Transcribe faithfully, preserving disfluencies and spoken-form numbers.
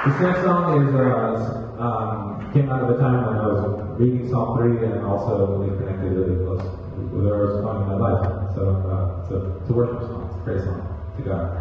This next song is uh, um, came out of a time when I was reading Psalm three and also really connected really close with where I was going in my life. So uh, it's, a, it's a worship song. It's a praise song to God.